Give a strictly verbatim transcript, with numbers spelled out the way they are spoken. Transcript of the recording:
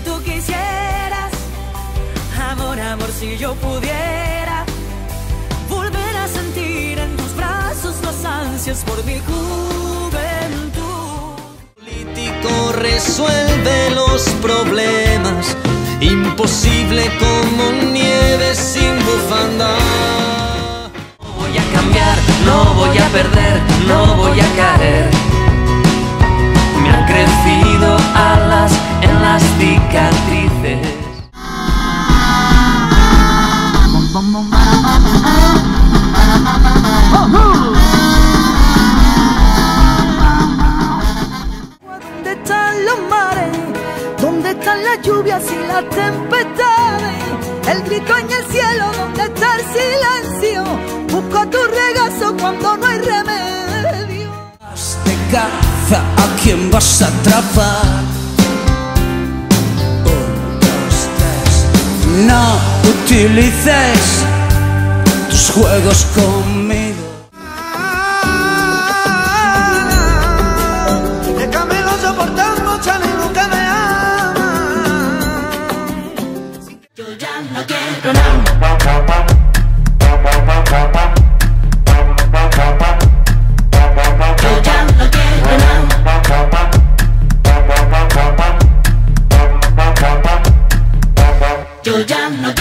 tú quisieras, amor, amor, si yo pudiera volver a sentir en tus brazos las ansias por mi juventud. Político resuelve los problemas, imposible como nieve sin bufanda. No voy a cambiar, no voy a perder, no voy a caer. Me han crecido alas en las cicatrices. ¿Dónde están los mares? ¿Dónde están las lluvias y las tempestades? El grito en el cielo, ¿dónde está el silencio? Busco tu regazo cuando no hay remedio. De caza, ¿a quién vas a atrapar? Un, dos, tres. No utilices tus juegos conmigo. Déjame lo soportar mucho, ni nunca me aman. Yo ya no quiero nada. Yo ya no quiero nada. Yo ya no quiero